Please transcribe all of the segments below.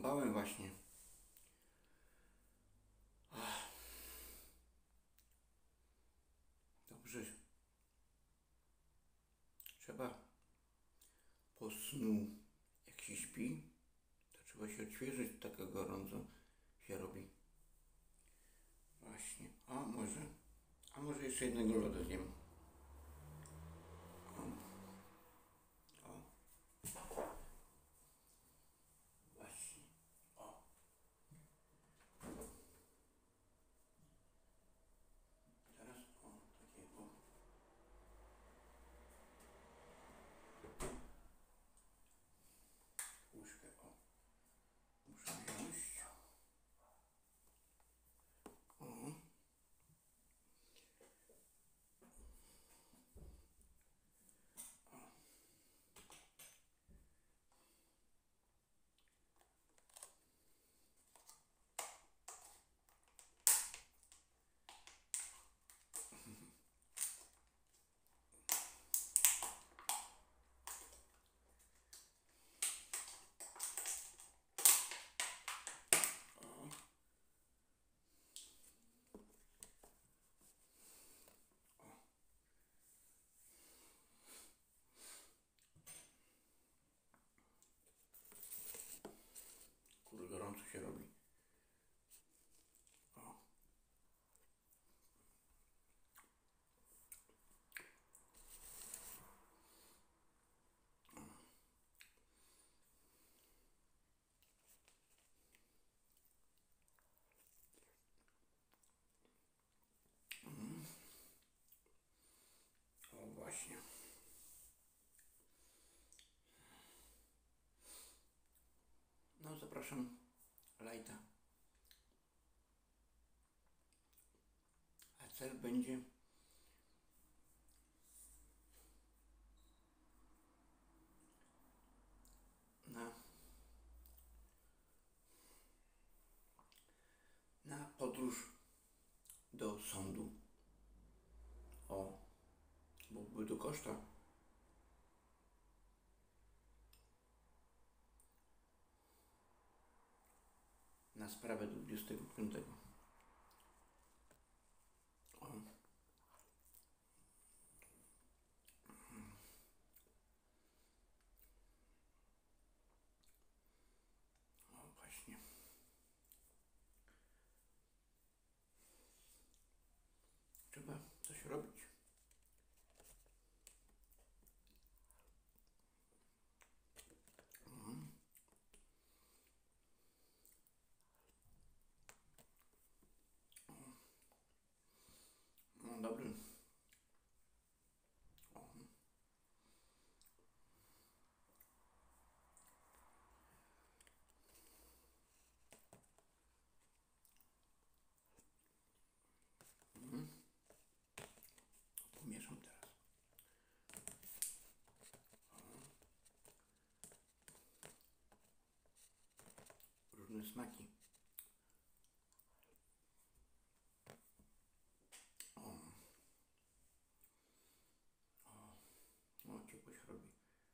zakąpałem właśnie. Dobrze. Trzeba po snu, jak się śpi, to trzeba się odświeżyć, taka gorąco się robi. Właśnie. A może jeszcze jednego lodu zjem. O. Właśnie. O. Teraz takie łyżkę muszę wziąć. Kurde, gorąco się robi. O właśnie. No zapraszam lajta. A cel będzie na podróż do sądu. Bo były do koszta. Na sprawę do 25. Właśnie. Trzeba coś robić. No dobry. Pomieszam teraz. Różne smaki. Ciepło się robi.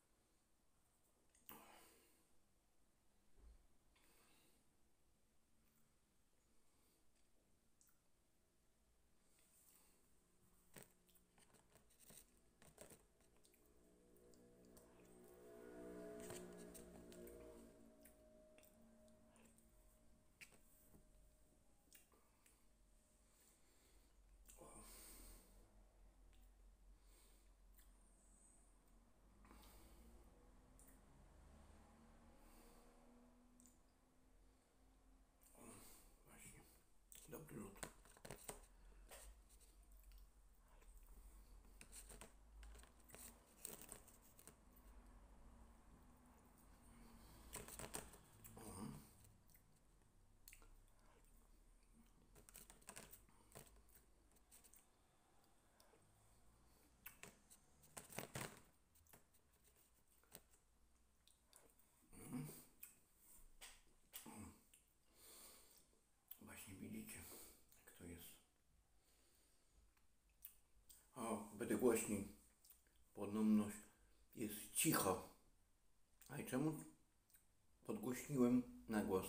Dobry lód. Właśnie widzicie, jak to jest. Będę głośniej. Podobność jest cicho. A i czemu podgłośniłem? na głos.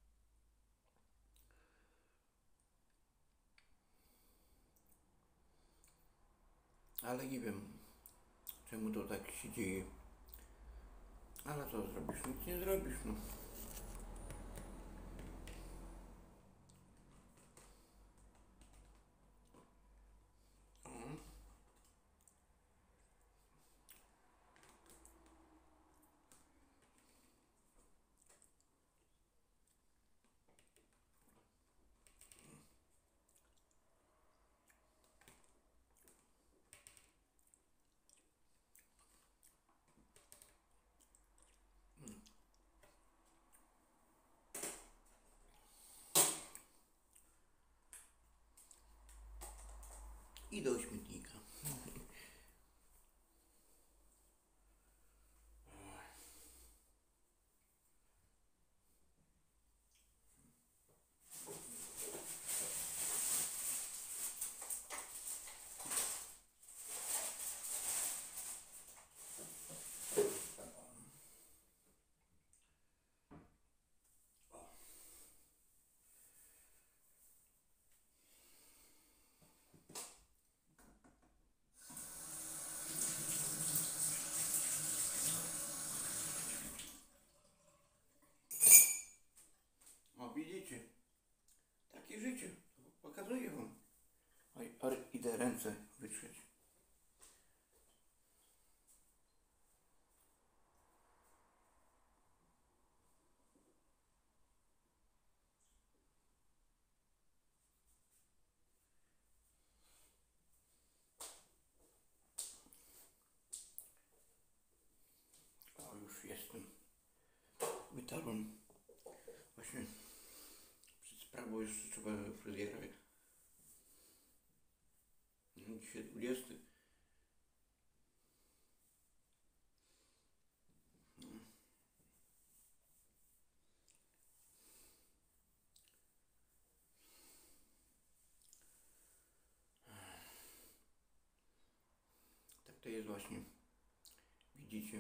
Ale nie wiem, czemu to tak się dzieje. Ale co zrobisz? Nic nie zrobisz, no. I do śmietnika. O, widzicie? Takie życie. Pokazuję wam. Oj, idę ręce wytrzeć. O, już jestem. Wytarłem. Właśnie przed sprawą jeszcze trzeba fryzjera. Dzisiaj 20. Tak to jest właśnie. Widzicie?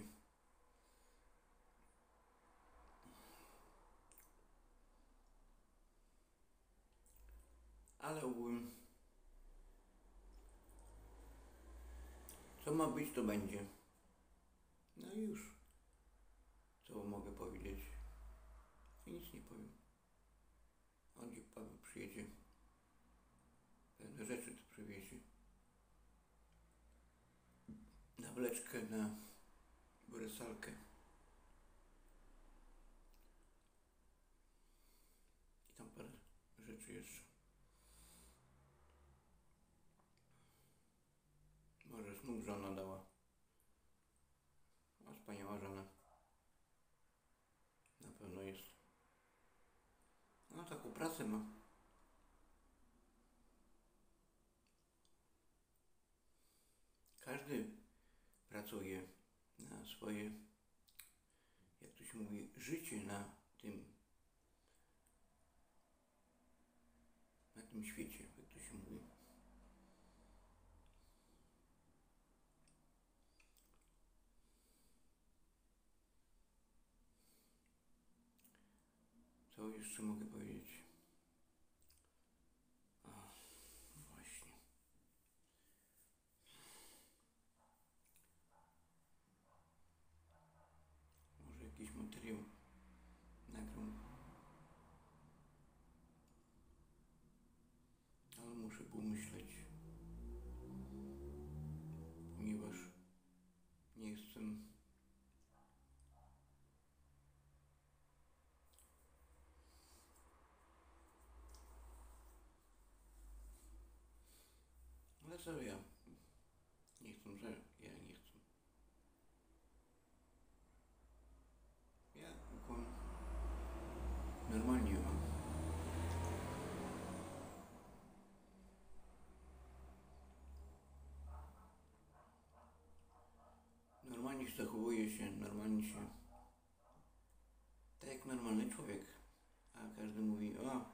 Ale ogółem, co ma być, to będzie. No i już. Co mogę powiedzieć? I nic nie powiem. On gdzie Paweł przyjedzie. Pewne rzeczy to przywiezie. Nawleczkę na weresalkę. I tam parę rzeczy jeszcze. Może znów żona dała. A wspaniała żona. Na pewno jest. No taką pracę ma. Każdy pracuje na swoje, jak to się mówi, życie na tym świecie, jak to się mówi. Co jeszcze mogę powiedzieć? O, właśnie. Może jakiś materiał nagram. Ale muszę pomyśleć. Ponieważ nie jestem ale co ja? Nie chcę, że ja nie chcę. Ja normalnie mam. Normalnie się zachowuje się, normalnie się. Tak jak normalny człowiek. A każdy mówi, o,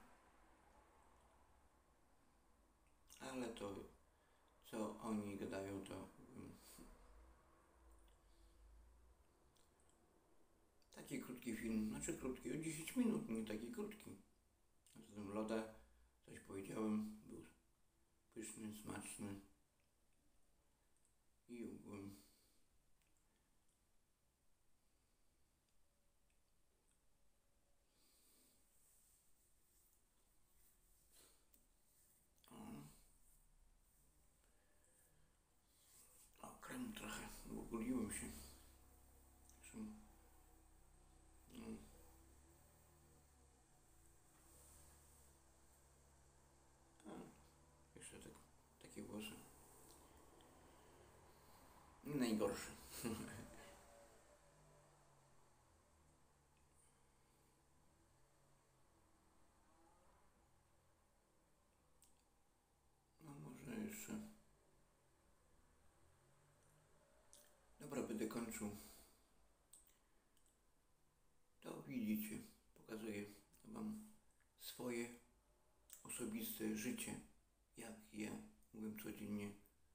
ale to co oni gadają, to takie krótkie krótki film, znaczy krótki, o 10 minut, nie taki krótki. Z tym loda coś powiedziałem, był pyszny, smaczny i ogółem krem trochę, uguliłem się. No. A, jeszcze takie włosy. Najgorsze. No może jeszcze. Dobra, będę kończył. To widzicie, pokazuję wam swoje osobiste życie, jak ja mówię codziennie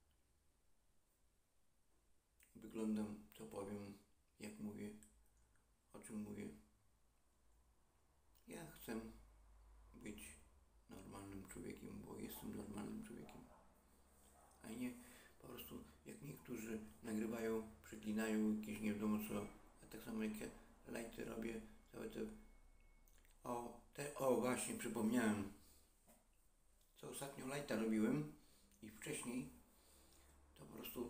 wyglądam, co powiem, jak mówię, o czym mówię. Ja chcę być normalnym człowiekiem, bo jestem normalnym człowiekiem, a nie po prostu jak niektórzy nagrywają, przeklinają jakieś nie wiadomo co, a tak samo jak ja lajty robię, całe te właśnie przypomniałem, co ostatnio lajta robiłem i wcześniej to po prostu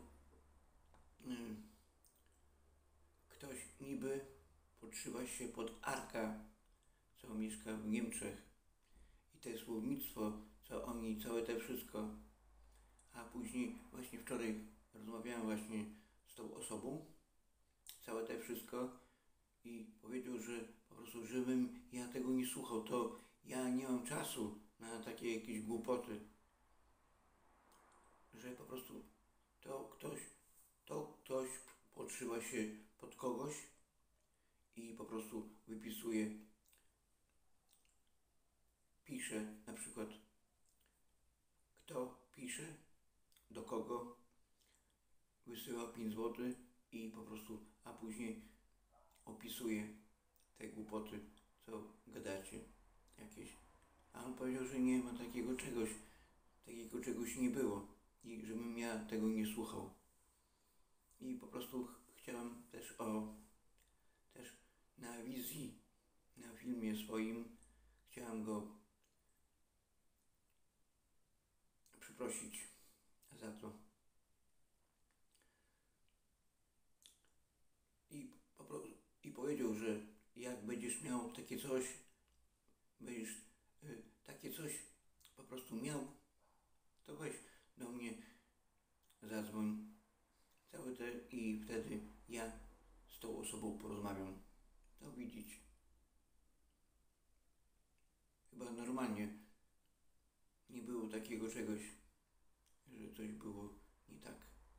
ktoś niby podszywa się pod Arka, co mieszka w Niemczech i to słownictwo, co oni, całe te wszystko, a później właśnie wczoraj rozmawiałem właśnie z tą osobą, całe te wszystko i powiedział, że po prostu żebym ja tego nie słuchał, to ja nie mam czasu na takie jakieś głupoty, że po prostu to ktoś podszywa się pod kogoś i po prostu pisze na przykład kto pisze, do kogo wysyła 5 zł i po prostu, a później opisuje te głupoty, co gadacie jakieś. A on powiedział, że nie ma takiego czegoś nie było i żebym ja tego nie słuchał. I po prostu chciałem też na wizji, na filmie swoim, chciałem go przeprosić za to. I powiedział, że jak będziesz miał takie coś po prostu miał, to weź do mnie, zadzwoń, i wtedy ja z tą osobą porozmawiam. To widzieć. Chyba normalnie nie było takiego czegoś, że coś było nie tak.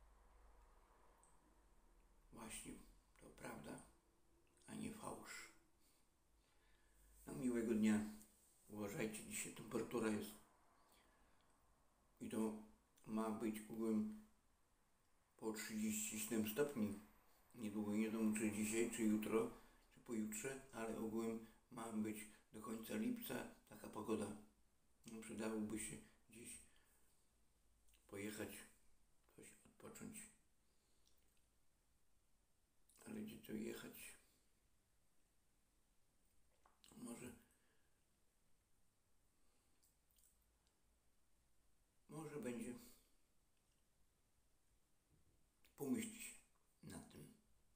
Właśnie, to prawda, a nie fałsz. No miłego dnia. Uważajcie, dzisiaj temperatura jest. I to ma być ogółem po 37 stopni. Niedługo, nie wiem czy dzisiaj, czy jutro, czy pojutrze, ale ogółem ma być do końca lipca taka pogoda. No, przydałoby się gdzieś pojechać, coś odpocząć. Ale gdzie to jechać? Może będzie pomyśleć nad tym.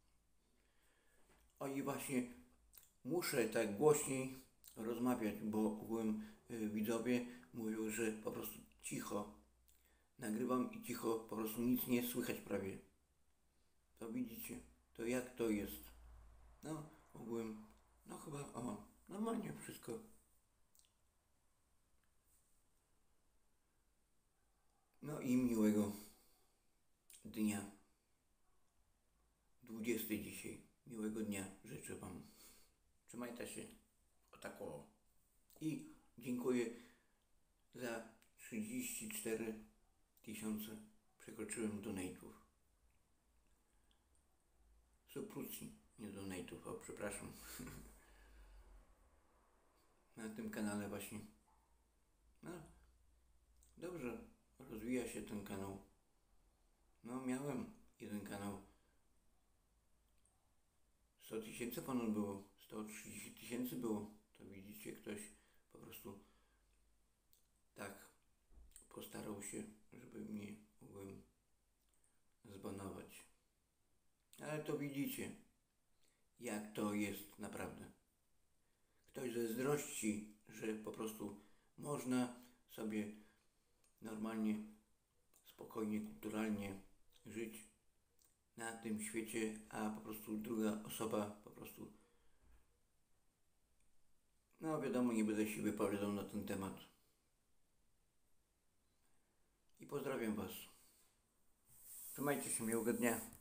O i właśnie muszę tak głośniej rozmawiać, bo ogółem widzowie mówią, że po prostu cicho nagrywam i cicho, po prostu nic nie słychać prawie. To widzicie, to jak to jest. No ogółem, no chyba normalnie wszystko. No i miłego dnia. 20 dzisiaj. Miłego dnia życzę wam. Trzymajcie się. O tak o. I dziękuję za 34 000 przekroczyłem donate'ów. Subskrypcji. Nie donate'ów, o przepraszam. Na tym kanale właśnie. No, dobrze, rozwija się ten kanał. No, miałem jeden kanał. 100 tysięcy ponad było, 130 tysięcy było. To widzicie, ktoś po prostu tak postarał się, żeby mnie mogłem zbanować. Ale to widzicie, jak to jest naprawdę. Ktoś zazdrości, że po prostu można sobie normalnie, spokojnie, kulturalnie żyć na tym świecie, a po prostu druga osoba po prostu, no wiadomo, nie będę się wypowiadał na ten temat. I pozdrawiam Was. Trzymajcie się, miłego dnia.